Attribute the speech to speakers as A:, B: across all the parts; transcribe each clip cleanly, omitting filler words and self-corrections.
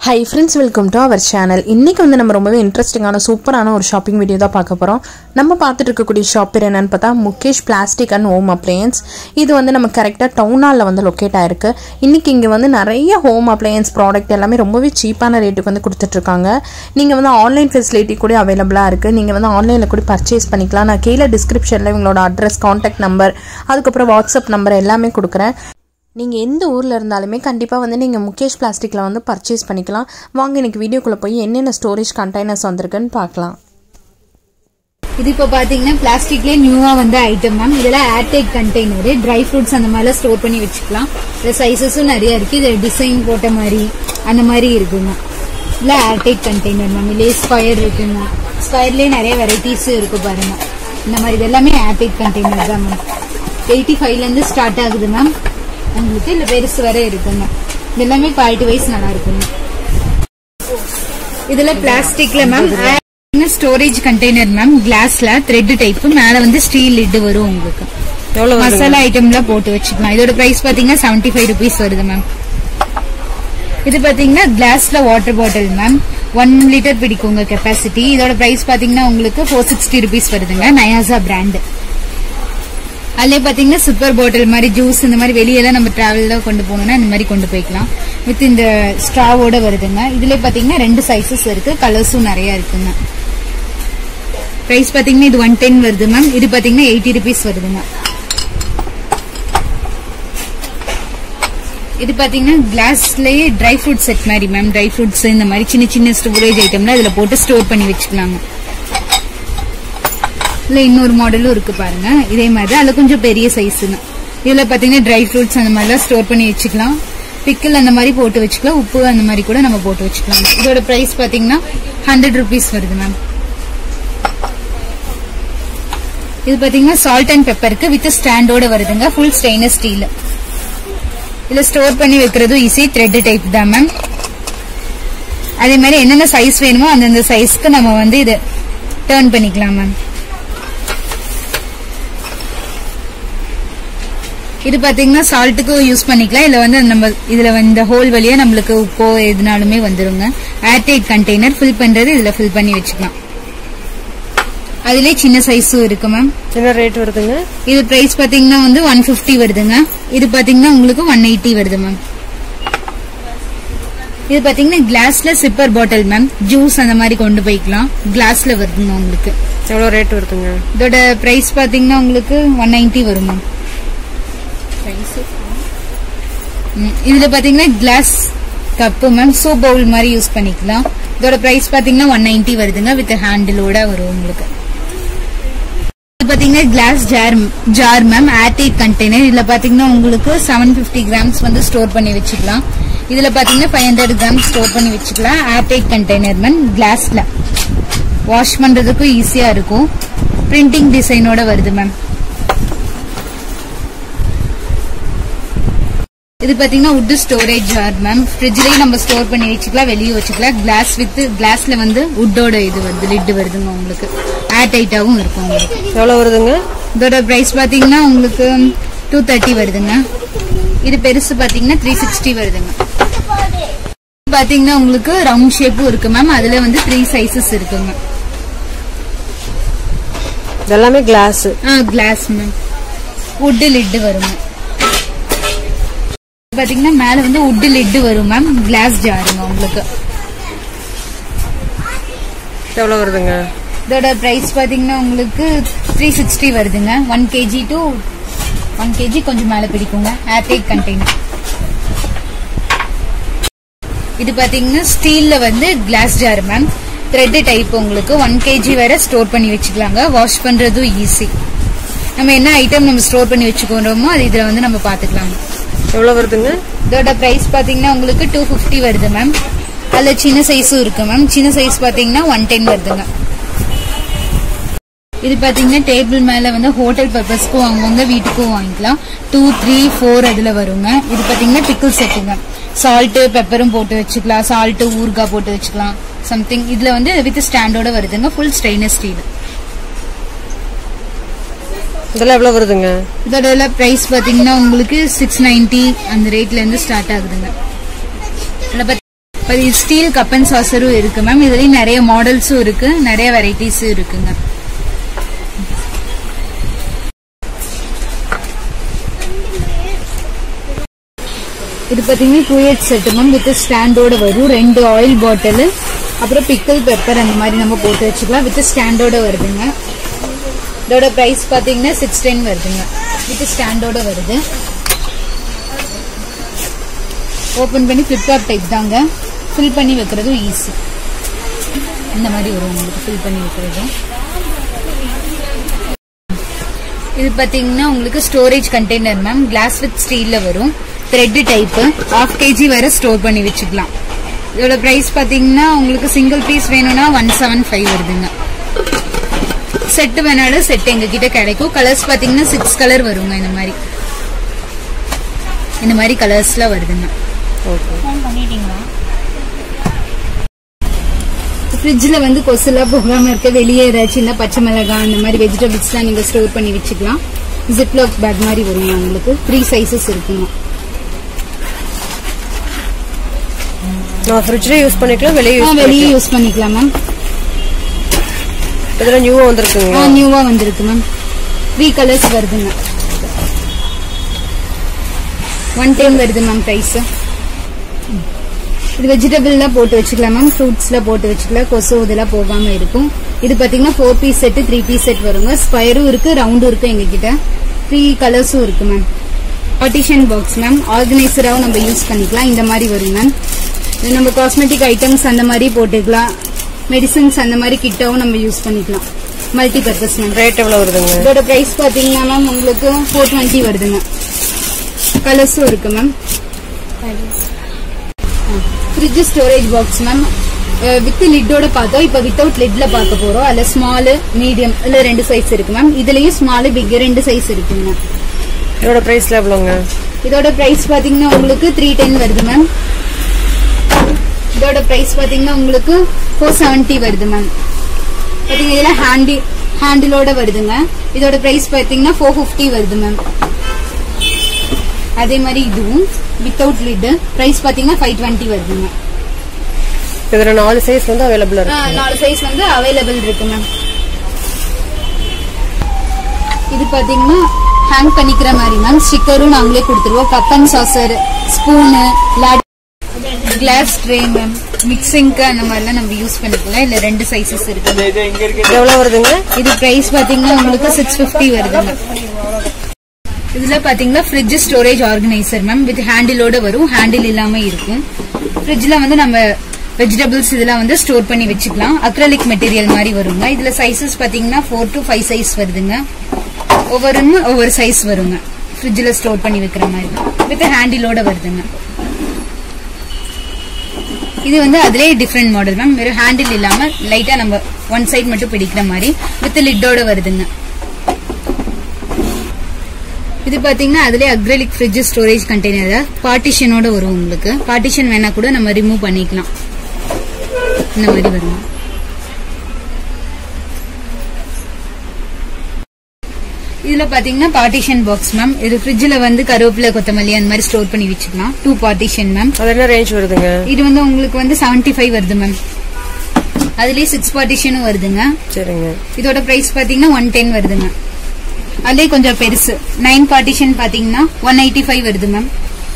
A: Hi friends, welcome to our channel. இன்னைக்கு வந்து நம்ம ரொம்பவே இன்ட்ரஸ்டிங்கான சூப்பரான ஒரு ஷாப்பிங் வீடியோ தான் பார்க்க போறோம். நம்ம பார்த்துட்டு இருக்கக்கூடிய ஷாப் பேர் என்னன்னு பார்த்தா Mukesh plastic and home appliances. இது வந்து நம்ம கரெக்ட்டா டவுன் ஹால்ல வந்து லொகேட் ஆயிருக்கு. இன்னைக்கு இங்க வந்து நிறைய ஹோம் அப்ளையன்ஸ் ப்ராடக்ட் எல்லாமே ரொம்பவே சீப்பான ரேட்டுக்கு வந்து கொடுத்துட்டு இருக்காங்க. நீங்க வந்து ஆன்லைன் ஃபெசிலிட்டி கூட அவேலபிளா இருக்கு. நீங்க வந்து ஆன்லைன்ல கூட பர்ச்சேஸ் பண்ணிக்கலாம். நான் கீழ டிஸ்கிரிப்ஷன்ல உங்களோட அட்ரஸ், கான்டாக்ட் நம்பர், அதுக்கு அப்புறம் வாட்ஸ்அப் நம்பர் எல்லாமே கொடுக்கிறேன். நீங்க எந்த ஊர்ல இருந்தாலுமே கண்டிப்பா வந்து நீங்க முகேஷ் பிளாஸ்டிக்ல வந்து பர்ச்சேஸ் பண்ணிக்கலாம். வாங்க இன்னைக்கு வீடியோக்குள்ள போய் என்னென்ன ஸ்டோரேஜ் கண்டெய்னர்ஸ் வந்திருக்குன்னு பார்க்கலாம்.
B: இது இப்ப பாத்தீங்கன்னா பிளாஸ்டிக்லயே நியூவா வந்த ஐட்டம் மேம். இதெல்லாம் ஏர்டைட் கண்டெய்னர், ட்ரை ஃப்ரூட்ஸ் அந்த மாதிரி ஸ்டோர் பண்ணி வச்சுக்கலாம். இதுல சைசஸும் நிறைய இருக்கு. இது டிசைன் போட்ட மாதிரி அந்த மாதிரி இருக்குங்க. இல்ல ஏர்டைட் கண்டெய்னர் மேம். இல்ல ஸ்கொயர் இருக்குங்க. ஸ்கொயர்லயே நிறைய வெரைட்டிஸ் இருக்கு பாருங்க. இந்த மாதிரி இது எல்லாமே ஏர்டைட் கண்டெய்னர் தான் மேம். 85ல இருந்து ஸ்டார்ட் ஆகுது மேம். உங்களுக்கு இல்ல பெருசு வரை இருக்குங்க. இது எல்லாமே குவாலிட்டி வைஸ் நல்லா இருக்குங்க. இதுல பிளாஸ்டிக்ல மேம் ஸ்டோரேஜ் கண்டெய்னர் மேம். கிளாஸ்ல த்ரெட் டைப், மேல வந்து ஸ்டீல் லிட் வரும். உங்களுக்கு மசாலா ஐட்டம்லாம் போட்டு வச்சுக்கலாம். இதோட பிரைஸ் பாத்தீங்கன்னா 75 rupees வருது மேம். இது பாத்தீங்கன்னா கிளாஸ்ல வாட்டர் பாட்டில் மேம். 1 liter பிடிக்குங்க கெப்பாசிட்டி. இதோட பிரைஸ் பாத்தீங்கன்னா உங்களுக்கு 460 rupees வருதுங்க. நயாசா பிராண்ட். அதுல பாத்தீங்கன்னா சூப்பர் பாட்டில் மாதிரி ஜூஸ் இந்த மாதிரி வெளியெல்லாம் நம்ம டிராவல்ல கொண்டு போகணும்னா இந்த மாதிரி கொண்டு போய்க்கலாம். வித் இந்த ஸ்ட்ராவோட வருதுங்க. இதுல பாத்தீங்கன்னா 2 சைசஸ் இருக்கு. கலர்ஸும் நிறைய இருக்குங்க. பிரைஸ் பாத்தீங்கன்னா இது 110 வருது மேம். இது பாத்தீங்கன்னா 80 rupees வருதுங்க. இது பாத்தீங்கன்னா கிளாஸ்லயே ட்ரை ஃப்ரூட் செட் மாதிரி மேம். ட்ரை ஃப்ரூட்ஸ் இந்த மாதிரி சின்ன சின்ன ஸ்டோரேஜ் ஐட்டம்ல இதுல போட்டு ஸ்டோர் பண்ணி வச்சுக்கலாங்க. இல்ல இன்னொரு மாடலும் இருக்கு பாருங்க. இதே மாதிரி அதுல கொஞ்சம் பெரிய சைஸ்ங்க. இதுல பாத்தீங்கன்னா ட்ரை ஃப்ரூட்ஸ் அந்த மாதிரி எல்லாம் ஸ்டோர் பண்ணி வச்சுக்கலாம். பிக்கிள் அந்த மாதிரி போட்டு வச்சுக்கலாம். உப்பு அந்த மாதிரி கூட நம்ம போட்டு வச்சுக்கலாம். இதோட பிரைஸ் பாத்தீங்கன்னா 100 rupees வருது மேம். இது பாத்தீங்கன்னா சால்ட் அண்ட் பெப்பருக்கு வித் ஸ்டாண்டோட வருதுங்க. Full stainless steel. இதுல ஸ்டோர் பண்ணி வைக்கிறதும் ஈஸி. த்ரெட் டைப் தான் மேம். அதே மாதிரி என்னென்ன சைஸ் வேணுமோ அந்தந்த சைஸ்க்கு நம்ம வந்து இது டர்ன் பண்ணிக்கலாம் மேம். இது பாத்தீங்கன்னா சால்ட்டுக்கு யூஸ் பண்ணிக்கலாம். இல்ல வந்து நம்ம இதுல இந்த ஹோல் வழியா நம்மளுக்கு உப்போ எதுனாலுமே வந்துருங்க. ஏர்டைட் கண்டெய்னர் ஃபில் பண்றது இதுல ஃபில் பண்ணி வச்சுக்கலாம். அதுலயே சின்ன சைஸும் இருக்கு மேம்.
A: என்ன ரேட் வருதுங்க?
B: இது பிரைஸ் பாத்தீங்கன்னா வந்து 150 வருதுங்க. இது பாத்தீங்கன்னா உங்களுக்கு 180 வருது மேம். இது பாத்தீங்கன்னா கிளாஸ்ல சிப்பர் பாட்டில் மேம். ஜூஸ் அந்த மாதிரி கொண்டு போய்க்கலாம். கிளாஸ்ல வருதுங்க. உங்களுக்கு
A: எவ்வளவு ரேட் வருதுங்க?
B: இதோட பிரைஸ் பாத்தீங்கன்னா உங்களுக்கு 190 வரும் மேம். இதுல பாத்தீங்கன்னா glass cup ma'am. Soup bowl மாதிரி யூஸ் பண்ணிக்கலாம். இதோட பிரைஸ் பாத்தீங்கன்னா 190 வருதுங்க. வித் ஹேண்டிலோட வரும் உங்களுக்கு. இது பாத்தீங்கன்னா glass jar ma'am. Airtight container. இதுல பாத்தீங்கன்னா உங்களுக்கு 750 grams வந்து ஸ்டோர் பண்ணி வச்சுக்கலாம். இதுல பாத்தீங்கன்னா 500 grams ஸ்டோர் பண்ணி வச்சுக்கலாம். Airtight container ma'am. கிளாஸ்ல வாஷ் பண்றதுக்கும் ஈஸியா இருக்கும். பிரிண்டிங் டிசைனோட வருது மேம். இது பாத்தீங்கன்னா வுட் ஸ்டோரேஜ் ஜார் மேம். ஃப்ரிட்ஜ்லயே நம்ம ஸ்டோர் பண்ணி வச்சுக்கலாம். வெளியே வச்சுக்கலாம். கிளாஸ் வித் கிளாஸ்ல வந்து வுட்டோட இது வருது. லிட் வருதுங்க உங்களுக்கு. ஏர்டைட்டாவும் இருக்கும் உங்களுக்கு.
A: எவ்வளவு வருதுங்க?
B: இதோட பிரைஸ் பாத்தீங்கன்னா உங்களுக்கு 230 வருதுங்க. இது பெருசு பாத்தீங்கன்னா 360 வருதுங்க. பாத்தீங்கன்னா உங்களுக்கு ரவுண்ட் ஷேப்பும் இருக்கு மேம். அதுல வந்து 3 சைசஸ் இருக்குங்க.
A: எல்லாமே கிளாஸ்.
B: Glass ma'am. வுட் லிட் வருங்க. பாத்தீங்கன்னா மேல வந்து வுட் லிட் வரும் மேம். கிளாஸ் ஜாருங்க உங்களுக்கு.
A: எவ்வளவு வருதுங்க?
B: இதோட பிரைஸ் பாத்தீங்கன்னா உங்களுக்கு 360 வருதுங்க. 1 kg to 1 kg கொஞ்சம் மேல பிடிக்குங்க. Airtight container. இது பாத்தீங்கன்னா ஸ்டீல்ல வந்து glass jar ma'am. Thread type. உங்களுக்கு 1 kg வரை ஸ்டோர் பண்ணி வச்சுக்கலாங்க. வாஷ் பண்றதும் ஈஸி. நம்ம என்ன ஐட்டம் நம்ம ஸ்டோர் பண்ணி வச்சுக்கிறோமோ அது இதுல வந்து நம்ம பாத்துக்கலாம்.
A: எவ்வளவு வருதுங்க?
B: இதோட பிரைஸ் பாத்தீங்கன்னா உங்களுக்கு 250 வருது மேம். அதுல சின்ன சைஸும் இருக்கு மேம். சின்ன சைஸ் பாத்தீங்கன்னா 110 வருதுங்க. இது பாத்தீங்கன்னா டேபிள் மேல வந்து ஹோட்டல் பர்பஸ்க்கும் வாங்குவாங்க, வீட்டுக்கும் வாங்கிக்கலாம். 2, 3, 4 அதுல வருங்க. இது பாத்தீங்கன்னா பிக்கிள் செட்டுங்க. சால்ட் பெப்பரும் போட்டு வச்சுக்கலாம். சால்ட் ஊறுகாய் போட்டு வச்சுக்கலாம். சம்திங் இதுல வந்து வித் ஸ்டாண்டோட வருதுங்க. Full stainless steel.
A: இதெல்லாம் எவ்வளவு வருதுங்க?
B: இதோட பிரைஸ் பாத்தீங்கன்னா உங்களுக்கு 690 அந்த ரேட்ல இருந்து ஸ்டார்ட் ஆகுதுங்க. அது ஸ்டீல் கப் அண்ட் சாசரும் இருக்கு மேம். இதுலயும் நிறைய மாடல்ஸும் இருக்கு, நிறைய வெரைட்டிஸும் இருக்குங்க. இது பாத்தீங்கன்னா 2/8 செட் மேம் வித் ஸ்டாண்டோட வரும். 2 ஆயில் பாட்டில், அப்புறம் பிக்கல் பெப்பர் அந்த மாதிரி நம்ம போட்டு வச்சுக்கலாம். வித் ஸ்டாண்டோட வருதுங்க. இதோட பிரைஸ் பாத்தீங்கன்னா 610 வருதுங்க. வித் ஸ்டாண்டோட வருது. ஓபன் பண்ணி ஃபிளிப் டாப் டைப் தாங்க. ஃபில் பண்ணி வைக்கிறதும் ஈஸி. இந்த மாதிரி வரும் உங்களுக்கு ஃபில் பண்ணி வைக்கிறதும். இது பாத்தீங்கன்னா உங்களுக்கு storage container ma'am. Glass with ஸ்டீல்ல வரும். Thread type. 1/2 kg வரை ஸ்டோர் பண்ணி வச்சுக்கலாம். இதோட பிரைஸ் பாத்தீங்கன்னா உங்களுக்கு சிங்கிள் பீஸ் வேணும்னா 175 வருதுங்க. செட் வேணாலும் செட் எங்க கிட்ட கிடைக்கும். கலர்ஸ் பாத்தீங்கன்னா 6 கலர் வருங்க. இந்த மாதிரி கலர்ஸ்ல வருதுங்க. ஃப்ரிட்ஜ்ல வந்து கொசுலாம் போகாம இருக்க வெளியே ஏதாச்சும் பச்சை மிளகாய் அந்த மாதிரி வெஜிடபிள்ஸ்லாம் நீங்க ஸ்டோர் பண்ணி வச்சுக்கலாம். ஜிப்லாக் பேக் மாதிரி வருங்க. உங்களுக்கு 3 சைஸஸ் இருக்குங்க.
A: நான் ஃப்ரிட்ஜ்ல யூஸ் பண்ணிக்கலாம், வெளியே
B: யூஸ் பண்ணிக்கலாம் மேம்.
A: இதெல்லாம் நியூவா வந்திருக்குங்க.
B: நியூவா வந்திருக்கு மேம். 3 கலர்ஸ் வருதுங்க. 110 வருது மேம் பிரைஸ். இது வெஜிடபிள்ல போட்டு வச்சுக்கலாம் மேம். ஃப்ரூட்ஸ்ல போட்டு வச்சுக்கலாம். கொசு இதெல்லாம் போகாம இருக்கும். இது பாத்தீங்கன்னா 4 பீஸ் செட் 3 பீஸ் செட் வருங்க. ஸ்கொயரும் இருக்கு, ரவுண்டும் இருக்கு. எங்க கிட்ட 3 கலர்ஸும் இருக்கு மேம். Partition box ma'am. ஆர்கனைசராவும் நம்ம யூஸ் பண்ணிக்கலாம். இந்த மாதிரி வரும் மேம். இது நம்ம காஸ்மெட்டிக் ஐட்டம்ஸ் அந்த மாதிரி போட்டுக்கலாம். மெடிசன்ஸ் அந்த மாதிரி கிட்டாவும் நம்ம யூஸ் பண்ணிக்கலாம். Multi purpose ma'am.
A: ரேட் எவ்வளவு வருதுங்க?
B: இதோட பிரைஸ் பாத்தீங்கன்னா மேம் உங்களுக்கு 420 வருதுங்க. கலர்ஸும் இருக்கு ma'am. Fridge storage box ma'am. With லிட்டோட பார்த்தோம். இப்ப வித்தவுட் லிட்ல பார்க்க போறோம். அதுல ஸ்மால், மீடியம் இல்ல 2 சைஸ் இருக்கு மேம். இதுலயும் ஸ்மால், பிக் 2 சைஸ் இருக்குங்க.
A: இதோட பிரைஸ்ல எவ்வளவுங்க?
B: இதோட பிரைஸ் பாத்தீங்கன்னா உங்களுக்கு 310 வருது மேம். இதோட பிரைஸ் பாத்தீங்கன்னா உங்களுக்கு 470 வருது மேம். பாத்தீங்கன்னா இதுல ஹேண்டிலோட வருதுங்க. இதோட பிரைஸ் பாத்தீங்கன்னா 450 வருது மேம். அதே மாதிரி இதுவும் வித்தவுட் லிட் பிரைஸ் பாத்தீங்கன்னா 520 வருதுங்க.
A: இதுல 4 சைஸ் வந்து அவைலபிள் இருக்கு.
B: 4 சைஸ் வந்து அவைலபிள் இருக்கு மேம். இது பாத்தீங்கன்னா ஹேங் பண்ணிக்கிற மாதிரி மேம். ஸ்டிக்கரும் நாங்களே கொடுத்துருவோம். Cup and saucer, spoon, glass tray ma'am. மிக்சிங்க்கு அந்த மாதிரிலாம் நம்ம யூஸ் பண்ணிக்கலாம். இல்ல 2 சைஸஸ் இருக்கு.
A: எவ்வளவு வருதுங்க? இது
B: பிரைஸ் பாத்தீங்கன்னா உங்களுக்கு 650 வருதுங்க. இதுல பாத்தீங்கன்னா fridge storage organiser ma'am. With ஹேண்டிலோட வரும். ஹேண்டில் இல்லாம இருக்கும். ஃப்ரிட்ஜ்ல வந்து நம்ம வெஜிடபிள்ஸ் இதெல்லாம் வந்து ஸ்டோர் பண்ணி வச்சுக்கலாம். அக்ரலிக் மெட்டீரியல் மாதிரி வருங்க. இதுல சைசஸ் பாத்தீங்கன்னா 4 to 5 சைஸ் வருதுங்க. ஒவ்வொரு சைஸ் வருங்க. ஃப்ரிட்ஜ்ல ஸ்டோர் பண்ணி வைக்கிற மாதிரி வித் ஹேண்டிலோட வருதுங்க. இது வந்து அதுலயே டிஃபரெண்ட் மாடல் மேம். வெறும் ஹேண்டில் இல்லாம லைட்டா நம்ம 1 சைட் மட்டும் பிடிக்கிற மாதிரி வித் லிட்டோட வருதுங்க. இது பாத்தீங்கன்னா அதுலயே அக்ரலிக் ஃப்ரிட்ஜ் ஸ்டோரேஜ் கண்டெய்னர் பார்ட்டிஷனோட வரும். உங்களுக்கு பார்ட்டிஷன் வேணா கூட நம்ம ரிமூவ் பண்ணிக்கலாம். இந்த மாதிரி வரும். இதுல பாத்தீங்கன்னா பார்ட்டிஷன் பாக்ஸ் மேம். இது ஃப்ரிட்ஜ்ல வந்து கருவேப்பிலை, கொத்தமல்லி அந்த மாதிரி ஸ்டோர் பண்ணி வச்சுக்கலாம். 2 பார்ட்டிஷன் மேம்.
A: அது என்ன ரேஞ்ச் வருதுங்க?
B: இது வந்து உங்களுக்கு வந்து 75 வருது மேம். அதுலயே 6 பார்ட்டிஷனும் வருதுங்க.
A: சரிங்க.
B: இதோட பிரைஸ் பாத்தீங்கன்னா 110 வருதுங்க. அதுலயே கொஞ்சம் பெருசு 9 பார்ட்டிஷன் பாத்தீங்கன்னா 185 வருது மேம்.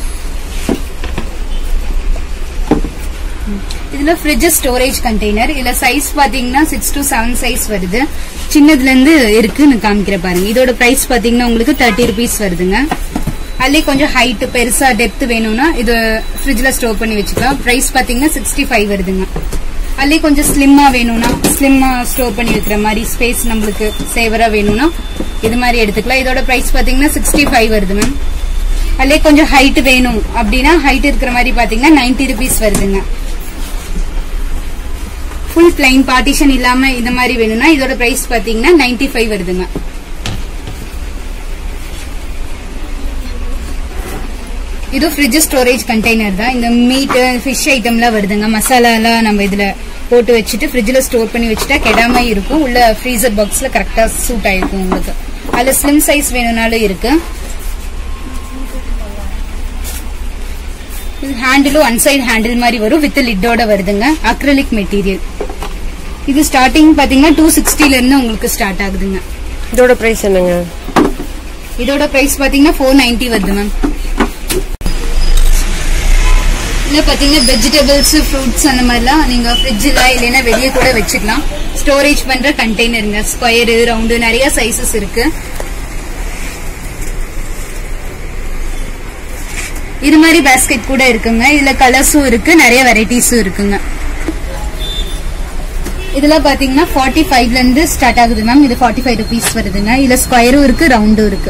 B: இதுல ஃப்ரிட்ஜ் ஸ்டோரேஜ் கண்டெய்னர். இதுல சைஸ் பாத்தீங்கன்னா 6 to 7 சைஸ் வருது. சின்னதுல இருந்து இருக்குன்னு காமிக்கிற பாருங்க. இதோட பிரைஸ் பாத்தீங்கன்னா உங்களுக்கு 30 rupees வருதுங்க. அதுலயே கொஞ்சம் ஹைட் பெருசா டெப்த் வேணும்னா இது ஃப்ரிட்ஜ்ல ஸ்டோர் பண்ணி வச்சுக்கலாம். பிரைஸ் பாத்தீங்கன்னா 65 வருதுங்க. அதுலயே கொஞ்சம் ஸ்லிம்மா வேணும்னா ஸ்லிம்மா ஸ்டோர் பண்ணி வைக்கிற மாதிரி ஸ்பேஸ் நம்மளுக்கு சேவரா வேணும்னா இது மாதிரி எடுத்துக்கலாம். இதோட பிரைஸ் பாத்தீங்கன்னா 65 வருது மேம். அதுலயே கொஞ்சம் ஹைட் வேணும் அப்படின்னா ஹைட் இருக்கிற மாதிரி பாத்தீங்கன்னா 90 rupees வருதுங்க. ஃபுல் பிளைன் பார்ட்டிஷன் இல்லாம இந்த மாதிரி வேணும்னா இதோட பிரைஸ் பாத்தீங்கன்னா 95 வருதுங்க. இது ஃப்ரிட்ஜ் ஸ்டோரேஜ் கண்டெய்னர் தான். இந்த மீட், ஃபிஷ் ஐட்டம்லாம் வருதுங்க. மசாலா எல்லாம் நம்ம இதுல போட்டு வச்சுட்டு ஃப்ரிட்ஜ்ல ஸ்டோர் பண்ணி வச்சுட்டா கெடாம இருக்கும். உள்ள ஃப்ரீசர் பாக்ஸ்ல கரெக்டா சூட் ஆயிருக்கும் உங்களுக்கு. அதுல ஸ்லிம் சைஸ் வேணும்னாலும் இருக்கு. இது ஹேண்டிலும் ஒன் சைடு ஹேண்டில் மாதிரி வரும் வித் லிட்டோட வருதுங்க. Acrylic material. இது ஸ்டார்டிங் பாத்தீங்கன்னா 260 ல இருந்து உங்களுக்கு ஸ்டார்ட் ஆகுதுங்க.
C: இதோட பிரைஸ் என்னங்க?
B: இதோட பிரைஸ் பாத்தீங்கன்னா 490 வருது மேம். இல்ல பாத்தீங்கன்னா வெஜிடபிள்ஸ் ஃப்ரூட்ஸ் அந்த மாதிரிலாம் நீங்க ஃப்ரிட்ஜ்ல இல்லைன்னா வெளியே கூட வச்சுக்கலாம். ஸ்டோரேஜ் பண்ற கண்டெய்னருங்க. ஸ்கொயர் ரவுண்டு நிறைய சைசஸ் இருக்கு. இது மாதிரி பேஸ்கெட் கூட இருக்குங்க. இதுல கலர்ஸும் இருக்கு, நிறைய வெரைட்டிஸும் இருக்குங்க. இதுல பாத்தீங்கன்னா 45 ல இருந்து ஸ்டார்ட் ஆகுது மேம். இது 45 rupees வருதுங்க. இதுல ஸ்கொயரும் இருக்கு, ரவுண்டும் இருக்கு.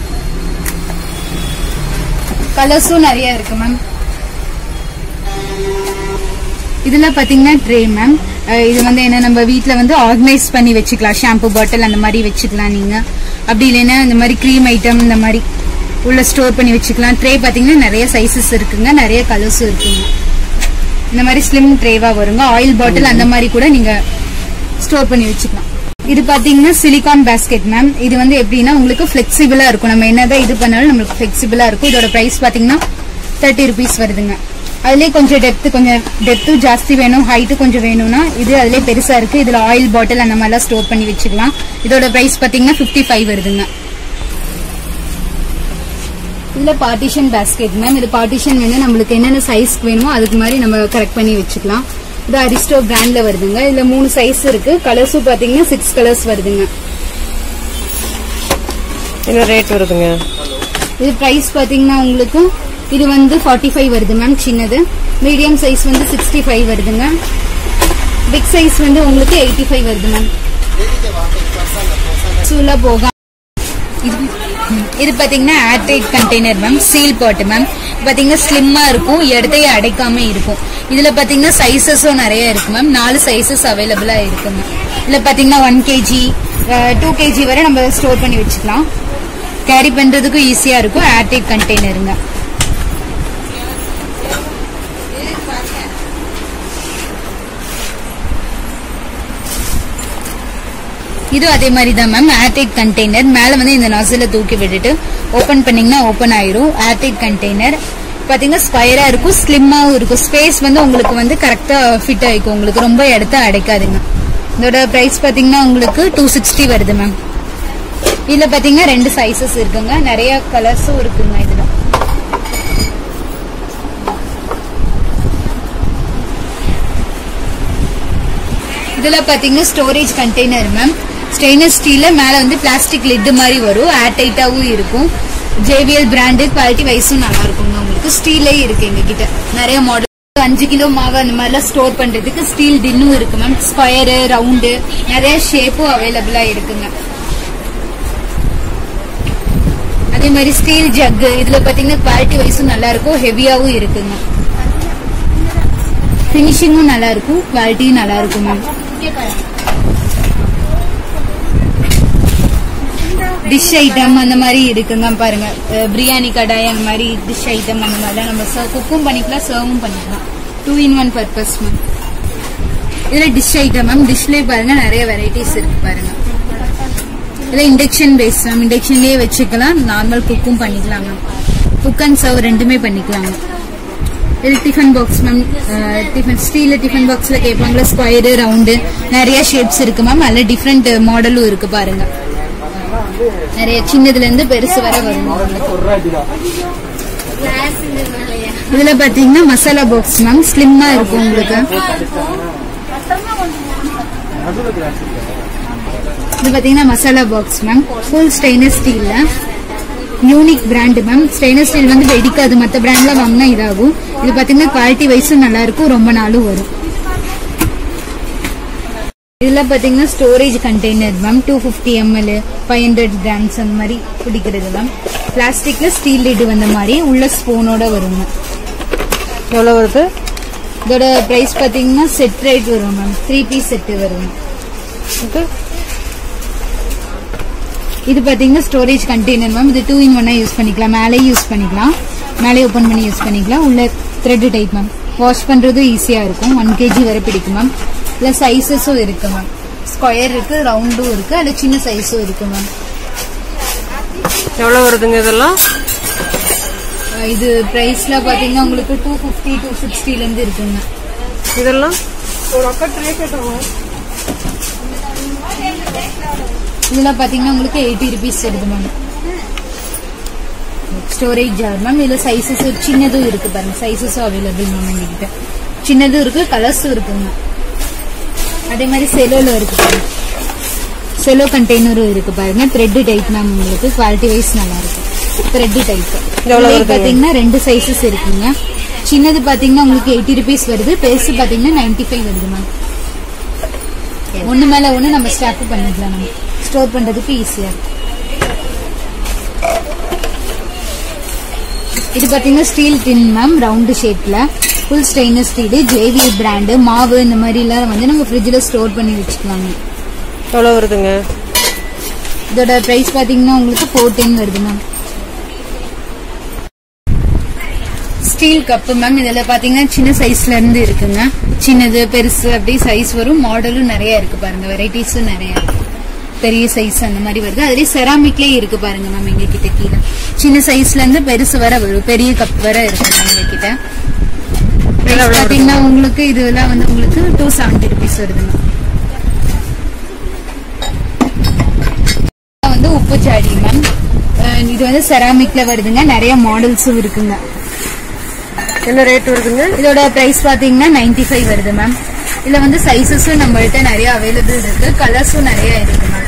B: கலர்ஸும் நிறைய இருக்கு மேம். இதுல பாத்தீங்கன்னா ட்ரே மேம். இது வந்து என்ன நம்ம வீட்ல வந்து ஆர்கனைஸ் பண்ணி வச்சுக்கலாம். ஷாம்பு பாட்டில் அந்த மாதிரி வச்சுக்கலாம் நீங்க. அப்படி இல்லைன்னா இந்த மாதிரி கிரீம் ஐட்டம் இந்த மாதிரி உள்ள ஸ்டோர் பண்ணி வச்சுக்கலாம். ட்ரே பாத்தீங்கன்னா நிறைய சைசஸ் இருக்குங்க, நிறைய கலர்ஸும் இருக்குங்க. இந்த மாதிரி ஸ்லிம் ட்ரேவா வருங்க. ஆயில் பாட்டில் அந்த மாதிரி கூட நீங்க ஸ்டோர் பண்ணி வச்சுக்கலாம். இது பாத்தீங்கன்னா சிலிகான் பேஸ்கெட் மேம். இது வந்து எப்படின்னா உங்களுக்கு பிளெக்சிபிளா இருக்கும். நம்ம என்னதான் இது பண்ணாலும் நம்மளுக்கு பிளெக்சிபிளா இருக்கும். இதோட பிரைஸ் பாத்தீங்கன்னா 30 rupees வருதுங்க. அதுலயே கொஞ்சம் டெப்த் ஜாஸ்தி வேணும், ஹைட் கொஞ்சம் வேணும்னா இது அதுலயே பெருசா இருக்கு. இதுல ஆயில் பாட்டில் அந்த மாதிரிலாம் ஸ்டோர் பண்ணி வச்சுக்கலாம். இதோட பிரைஸ் பாத்தீங்கன்னா 55 வருதுங்க. இதுல பார்ட்டிஷன் பேஸ்கெட் மேம். இது பார்ட்டிஷன் வந்து நம்மளுக்கு என்னென்ன சைஸ்க்கு வேணுமோ அதுக்கு மாதிரி நம்ம கரெக்ட் பண்ணி வச்சுக்கலாம். இது அரிஸ்டோ பிராண்ட்ல வருதுங்க. இதுல 3 சைஸ் இருக்கு. கலர்ஸும் பாத்தீங்கன்னா 6 கலர்ஸ் வருதுங்க.
C: என்ன ரேட் வருதுங்க?
B: இது பிரைஸ் பாத்தீங்கன்னா உங்களுக்கு இது வந்து 45 வருது மேம் சின்னது. மீடியம் சைஸ் வந்து 65 வருதுங்க. பிக் சைஸ் வந்து உங்களுக்கு 85 வருது மேம். சூலா போக இது பாத்தீங்கன்னா airtight container ma'am. Seal pot ma'am. பாத்தீங்கன்னா ஸ்லிம்மா இருக்கும், இடத்தையே அடைக்காம இருக்கும். இதுல பாத்தீங்கன்னா சைசஸும் நிறைய இருக்கு மேம். 4 சைசஸ் அவைலபிளா இருக்கு மேம். இதுல பாத்தீங்கன்னா 1 kg 2 kg வரை நம்ம ஸ்டோர் பண்ணி வச்சுக்கலாம். கேரி பண்றதுக்கும் ஈஸியா இருக்கும். ஏர்டைட் கண்டெய்னருங்க. இது அதே மாதிரி தான் மேம். Airtight container. மேல வந்து இந்த நாசில தூக்கி விட்டுட்டு ஓபன் பண்ணீங்கன்னா ஓபன் ஆயிரும். ஏர்டைட் கண்டெய்னர் பாத்தீங்கன்னா ஸ்கொயரா இருக்கும், ஸ்லிம்மாவும் இருக்கும். ஸ்பேஸ் வந்து உங்களுக்கு வந்து கரெக்டா ஃபிட் ஆயிக்கும். உங்களுக்கு ரொம்ப இடத்த அடைக்காதுங்க. இதோட பிரைஸ் பாத்தீங்கன்னா உங்களுக்கு 260 வருது மேம். இதுல பாத்தீங்கன்னா 2 சைசஸ் இருக்குங்க, நிறைய கலர்ஸும் இருக்குங்க. இதுல இதுல பாத்தீங்கன்னா ஸ்டோரேஜ் கண்டெய்னர் மேம். ஸ்டெயின்லெஸ் ஸ்டீல்ல மேல வந்து பிளாஸ்டிக் லிட் மாதிரி வரும். ஏர்டைட்டாவும் இருக்கும். JBL பிராண்டு, குவாலிட்டி வைஸும் நல்லா இருக்குங்க. உங்களுக்கு ஸ்டீலே இருக்கு எங்க கிட்ட நிறைய மாடல். 5 கிலோ மாவு அந்த மாதிரிலாம் ஸ்டோர் பண்றதுக்கு ஸ்டீல் டின்னும் இருக்கு மேம். ஸ்கொயரு, ரவுண்டு நிறைய ஷேப்பும் அவைலபிளா இருக்குங்க. அதே மாதிரி ஸ்டீல் ஜக். இதுல பாத்தீங்கன்னா குவாலிட்டி வைஸும் நல்லா இருக்கும், ஹெவியாவும் இருக்குங்க. பினிஷிங்கும் நல்லா இருக்கும், குவாலிட்டியும் நல்லா இருக்கும் மேம். டிஷ் ஐட்டம் அந்த மாதிரி இருக்குங்க பாருங்க. பிரியாணி கடாய் அந்த மாதிரி டிஷ் ஐட்டம் அந்த மாதிரிலாம் நம்ம குக்கும் பண்ணிக்கலாம், சர்வும் பண்ணிக்கலாம். 2 in 1 பர்பஸ் மேம். இதுல டிஷ் ஐட்டம் மேம். டிஷ்லயே பாருங்க நிறைய வெரைட்டிஸ் இருக்கு பாருங்க. இதுல இண்டக்ஷன் பேஸ் மேம். இண்டக்ஷன்லயே வச்சுக்கலாம், நார்மல் குக்கும் பண்ணிக்கலாம் மேம். குக் அண்ட் சர்வ் ரெண்டுமே பண்ணிக்கலாங்க. இது tiffin box ma'am. Steel tiffin பாக்ஸ்ல கேட்பாங்களா, ஸ்கொயரு, ரவுண்டு நிறைய ஷேப்ஸ் இருக்கு மேம். அதுல டிஃப்ரெண்ட் மாடலும் இருக்கு பாருங்க. நிறைய சின்னதுல இருந்து பெருசு வரை வரும். இதுல பாத்தீங்கன்னா மசாலா பாக்ஸ் மேம். ஸ்லிம்மா இருக்கும் உங்களுக்கு. இது பாத்தீங்கன்னா masala box ma'am. Full stainless ஸ்டீல்ல unique brand ma'am. Stainless steel வந்து வெடிக்காது, மற்ற பிராண்ட்ல வாங்கினா இதாகும். இது பாத்தீங்கன்னா குவாலிட்டி வைஸும் நல்லா இருக்கும், ரொம்ப நாளும் வரும். இதுல பாத்தீங்கன்னா storage container ma'am. 250 ml 500 grams அந்த மாதிரி பிடிக்கிறது மேம். பிளாஸ்டிக்ல ஸ்டீல் லிட் வந்த மாதிரி உள்ள ஸ்பூனோட வருங்க.
C: எவ்வளவு வருது?
B: இதோட பிரைஸ் பாத்தீங்கன்னா செட் ரேட் வரும் மேம். 3 piece செட் வரும். இது பாத்தீங்கன்னா ஸ்டோரேஜ் கண்டெய்னர் மேம். இது 2 in 1 யூஸ் பண்ணிக்கலாம். மேலே யூஸ் பண்ணிக்கலாம், மேலே ஓபன் பண்ணி யூஸ் பண்ணிக்கலாம். உள்ள த்ரெட் டைப் மேம். வாஷ் பண்றது ஈஸியா இருக்கும். 1 kg வரை பிடிக்கும் மேம். இல்ல சைசஸும் இருக்கு மேம். ஸ்கொயர் இருக்கு, ரவுண்டும் இருக்கு, அதுல சின்ன சைஸும் இருக்கு மேம்.
C: எவ்வளவு வருதுங்க இதெல்லாம்?
B: இது பிரைஸ்ல பாத்தீங்கன்னா உங்களுக்கு 250 260 ல இருந்து இருக்குங்க.
C: இதெல்லாம்
B: இதுல பாத்தீங்கன்னா உங்களுக்கு 80 rupees வருது மேம். Storage jar ma'am. இதுல சைஸஸ் சின்னதும் இருக்கு பாருங்க. சைஸஸும் அவைலபிள் மேம் எங்ககிட்ட. சின்னதும் இருக்கு, கலர்ஸும் இருக்குங்க. அதே மாதிரி செலோல இருக்கு பாருங்க. செலோ கண்டெய்னரும் இருக்கு பாருங்க. Thread type ma'am. உங்களுக்கு குவாலிட்டி வைஸ் நல்லா இருக்கு. த்ரெட் டைப் பாத்தீங்கன்னா 2 சைஸஸ் இருக்குங்க. சின்னது பாத்தீங்கன்னா உங்களுக்கு 80 rupees வருது. பெருசு பாத்தீங்கன்னா 95 வருது மேம். ஒண்ணு மேல ஒண்ணு நம்ம ஸ்டாக் பண்ணிக்கலாம். நம்ம ஸ்டோர் பண்றதுக்கு ஈஸியா இருக்கும். இது பாத்தீங்கன்னா ஸ்டீல் டின் மேம். ரவுண்ட் ஷேப்ல full stainless steel. JV brand. மாவு இந்த மாதிரி எல்லாம் வந்து நம்ம ஃப்ரிட்ஜ்ல ஸ்டோர் பண்ணி வச்சுக்கலாம்.
C: எவ்வளவு வருதுங்க?
B: இதோட பிரைஸ் பாத்தீங்கன்னா உங்களுக்கு 410 வருது மேம். Steel cup ma'am. இதுல பாத்தீங்கன்னா சின்ன சைஸ்ல இருந்து இருக்குங்க. சின்னது பெருசு அப்படி சைஸ் வரும். மாடலும் நிறைய இருக்கு பாருங்க. வெரைட்டிஸும் நிறைய இருக்கு. பெரிய சைஸ் அந்த மாதிரி வருது. அதுலயே செராமிக்லயே இருக்கு பாருங்க மேம். எங்க கிட்ட கீழே சின்ன சைஸ்ல இருந்து பெருசு வர வரும். பெரிய கப் வர இருக்கு எங்க கிட்ட. பாத்தீங்கன்னா உங்களுக்கு இதெல்லாம் வந்து உங்களுக்கு 270 rupees வருதுங்க. வந்து உப்பு சாடி மேம். இது வந்து செராமிக்ல வருதுங்க. நிறைய மாடல்ஸும் இருக்குங்க.
C: என்ன ரேட் வருதுங்க?
B: இதோட பிரைஸ் பாத்தீங்கன்னா 95 வருது மேம். இதுல வந்து சைஸஸும் நம்மள்ட்ட நிறைய அவைலபிள் இருக்கு. கலர்ஸும் நிறைய இருக்கு மேம்.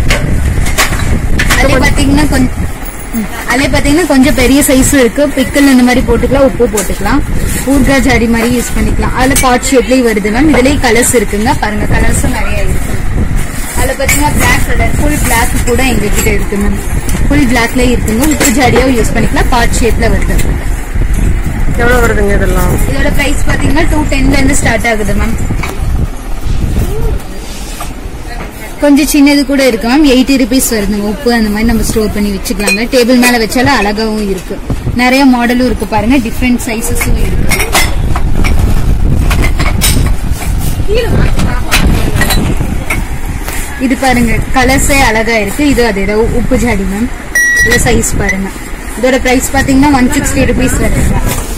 B: அதே பாத்தீங்கன்னா கொஞ்சம் பெரிய சைஸும் இருக்கு. பிக்கல் இந்த மாதிரி போட்டுக்கலாம். உப்பு போட்டுக்கலாம். ஊர்கா ஜாடி மாதிரி யூஸ் பண்ணிக்கலாம். அதுல பாட் ஷேப்லயும் வருது மேம். இதுலயே கலர்ஸ் இருக்குங்க பாருங்க. கலர்ஸும் நிறைய இருக்கு. அதுல பாத்தீங்கன்னா பிளாக் கலர் ஃபுல் பிளாக் கூட எங்க கிட்ட இருக்கு மேம். ஃபுல் பிளாக்லயே இருக்குங்க. உப்பு ஜாடியாவும் யூஸ் பண்ணிக்கலாம். பாட் ஷேப்ல வருது.
C: எவ்வளவு வருதுங்க இதெல்லாம்?
B: இதோட பிரைஸ் பாத்தீங்கன்னா 210 ல இருந்து ஸ்டார்ட் ஆகுது மேம். கொஞ்சம் சின்னது கூட இருக்கு மேம். 80 rupees வருதுங்க. உப்பு அந்த மாதிரி நம்ம ஸ்டோர் பண்ணி வச்சுக்கலாங்க. டேபிள் மேல வச்சாலும் அழகாவும் இருக்கு. நிறைய மாடலும் இருக்கு பாருங்க. டிஃப்ரெண்ட் சைஸஸும் இருக்கு. இது பாருங்க. கலர்ஸே அழகா இருக்கு. இது அதே உப்பு ஜாடி மேம். இது சைஸ் பாருங்க. இதோட பிரைஸ் பாத்தீங்கன்னா 160 rupees வருதுங்க.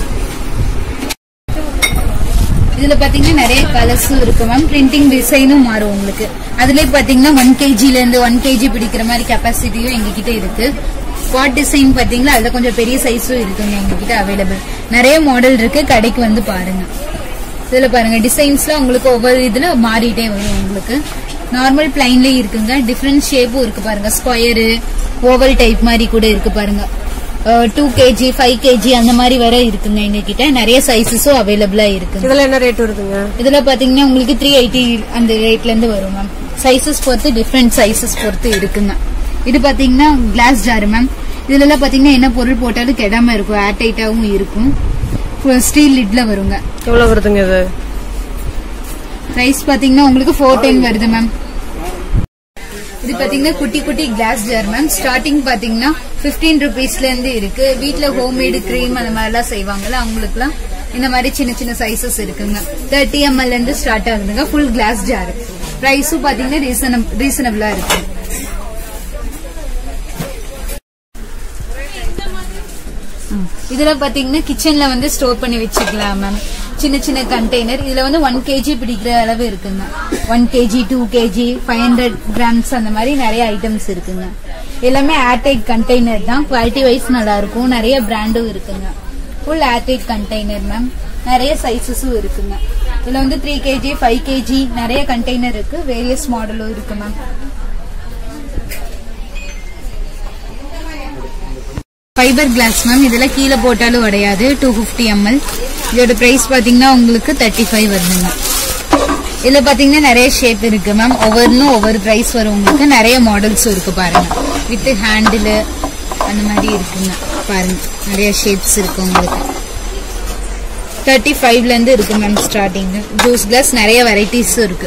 B: இதுல பாத்தீங்கன்னா நிறைய கலர்ஸும் இருக்கு மேம். பிரிண்டிங் டிசைனும் மாறும் உங்களுக்கு. அதுல பாத்தீங்கன்னா 1 kg ல இருந்து 1 kg பிடிக்கிற மாதிரி கெப்பாசிட்டியும் எங்க கிட்ட இருக்கு. பாட் டிசைன் பாத்தீங்கன்னா அதுல கொஞ்சம் பெரிய சைஸும் இருக்குங்க எங்க கிட்ட அவைலபிள். நிறைய மாடல் இருக்கு. கடைக்கு வந்து பாருங்க. இதுல பாருங்க டிசைன்ஸ்ல உங்களுக்கு ஒவ்வொரு இதுல மாறிட்டே வரும் உங்களுக்கு. நார்மல் பிளைன்லயே இருக்குங்க. டிஃபரெண்ட் ஷேப்பும் இருக்கு பாருங்க. ஸ்கொயரு, ஓவல் டைப் மாதிரி கூட இருக்கு பாருங்க. 2 kg 5 kg அந்த மாதிரி வர இருக்குங்க எங்க கிட்ட. நிறைய சைஸஸும் அவைலபிளா இருக்கு.
C: இதெல்லாம் என்ன ரேட் வருதுங்க?
B: இதுல பாத்தீங்கன்னா உங்களுக்கு 380 அந்த ரேட்ல இருந்து வரும் மேம். சைஸஸ் பொறுத்து டிஃபரெண்ட் சைஸஸ் பொறுத்து இருக்குங்க. இது பாத்தீங்கன்னா கிளாஸ் ஜார் மேம். இதுல எல்லாம் பாத்தீங்கன்னா என்ன பொருள் போட்டாலும் கெடாம இருக்கும். ஏர் டைட்டாவும் இருக்கும். ஸ்டீல் லிட்ல வருங்க.
C: எவ்வளவு வருதுங்க இது?
B: பிரைஸ் பாத்தீங்கன்னா உங்களுக்கு 410 வருது மேம். இது பாத்தீங்கன்னா குட்டி குட்டி கிளாஸ் ஜார் மேம். ஸ்டார்டிங் பாத்தீங்கன்னா 15 rupeesல இருந்து இருக்கு. வீட்டுல ஹோம்மேடு கிரீம் அந்த மாதிரி எல்லாம் செய்வாங்கல்ல, அவங்களுக்கு எல்லாம் இந்த மாதிரி சின்ன சின்ன சைசஸ் இருக்குங்க. 30 ml இருந்து ஸ்டார்ட் ஆகுதுங்க. Full class jar. பிரைஸும் பாத்தீங்கன்னா ரீசனபிளா இருக்கு. இதுல பாத்தீங்கன்னா கிச்சன்ல வந்து ஸ்டோர் பண்ணி வச்சுக்கலாம் மேம். சின்ன சின்ன கண்டெய்னர். இதுல வந்து 1 kg பிடிக்கிற அளவு இருக்குங்க. 1 kg 2 kg 500 grams அந்த மாதிரி நிறைய ஐட்டம்ஸ் இருக்குங்க. எல்லாமே ஏர்டைட் கண்டெய்னர் தான். குவாலிட்டி வைஸ் நல்லா இருக்கும். நிறைய பிராண்டும் இருக்குங்க. Full airtight container ma'am. நிறைய சைஸஸும் இருக்குங்க. இதுல வந்து 3 kg 5 kg நிறைய கண்டெய்னர் இருக்கு. வேரியஸ் மாடலும் இருக்கு மேம். Fibre class ma'am. இதெல்லாம் கீழே போட்டாலும் உடையாது. 250 ml. இதோட பிரைஸ் பாத்தீங்கன்னா உங்களுக்கு 35 வருதுங்க. இதுல பாத்தீங்கன்னா நிறைய ஷேப் இருக்கு மேம். ஒவ்வொன்றும் ஒவ்வொரு பிரைஸ் வரும் உங்களுக்கு. நிறைய மாடல்ஸும் இருக்கு பாருங்க. வித் ஹேண்டில் அந்த மாதிரி இருக்குங்க பாருங்க. நிறைய ஷேப்ஸ் இருக்கு உங்களுக்கு. 35ல இருந்து இருக்கு மேம் ஸ்டார்டிங். ஜூஸ் கிளாஸ் நிறைய வெரைட்டிஸும் இருக்கு.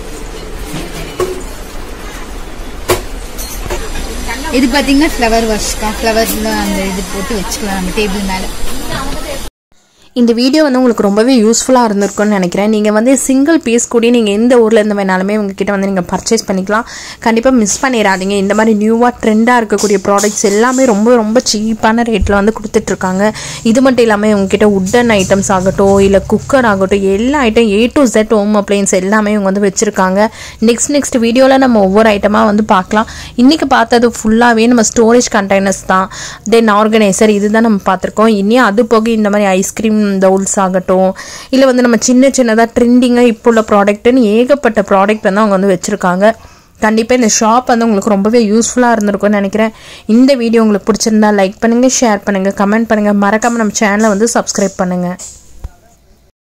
B: இது பாத்தீங்கன்னா ஃப்ளவர் வாஷ்க்கா. ஃப்ளவர்ல அந்த இது போட்டு வச்சுக்கலாம் நம்ம டேபிள் மேல.
A: இந்த வீடியோ வந்து உங்களுக்கு ரொம்பவே யூஸ்ஃபுல்லாக இருந்திருக்கும்னு நினைக்கிறேன். நீங்கள் வந்து சிங்கிள் பீஸ் கூடி நீங்கள் எந்த ஊரில் இருந்து வேணாலுமே உங்ககிட்ட வந்து நீங்கள் பர்ச்சேஸ் பண்ணிக்கலாம். கண்டிப்பாக மிஸ் பண்ணிடாதீங்க. இந்த மாதிரி நியூவாக ட்ரெண்டாக இருக்கக்கூடிய ப்ராடக்ட்ஸ் எல்லாமே ரொம்ப ரொம்ப சீப்பான ரேட்டில் வந்து கொடுத்துட்ருக்காங்க. இது மட்டும் இல்லாமல் உங்ககிட்ட உட்டன் ஐட்டம்ஸ் ஆகட்டும் இல்லை குக்கர் ஆகட்டும் எல்லா item A to Z home appliances எல்லாமே இவங்க வந்து வச்சுருக்காங்க. நெக்ஸ்ட் வீடியோவில் நம்ம ஒவ்வொரு ஐட்டமாக வந்து பார்க்கலாம். இன்றைக்கி பார்த்தது ஃபுல்லாகவே நம்ம ஸ்டோரேஜ் கண்டெய்னர்ஸ் தான், தென் ஆர்கனைசர் இதுதான் நம்ம பார்த்துருக்கோம். இனியும் அது போக இந்த மாதிரி ஐஸ்கிரீம் பவுல்ஸ் ஆகட்டும் இல்லை வந்து நம்ம சின்னதாக ட்ரெண்டிங்காக இப்போ உள்ள ப்ராடக்ட்னு ஏகப்பட்ட ப்ராடக்ட் வந்து அவங்க வந்து வச்சுருக்காங்க. கண்டிப்பாக இந்த ஷாப் வந்து உங்களுக்கு ரொம்பவே யூஸ்ஃபுல்லாக இருந்திருக்கும்னு நினைக்கிறேன். இந்த வீடியோ உங்களுக்கு பிடிச்சிருந்தா லைக் பண்ணுங்கள், ஷேர் பண்ணுங்கள், கமெண்ட் பண்ணுங்கள், மறக்காமல் நம்ம சேனலை வந்து சப்ஸ்கிரைப் பண்ணுங்கள்.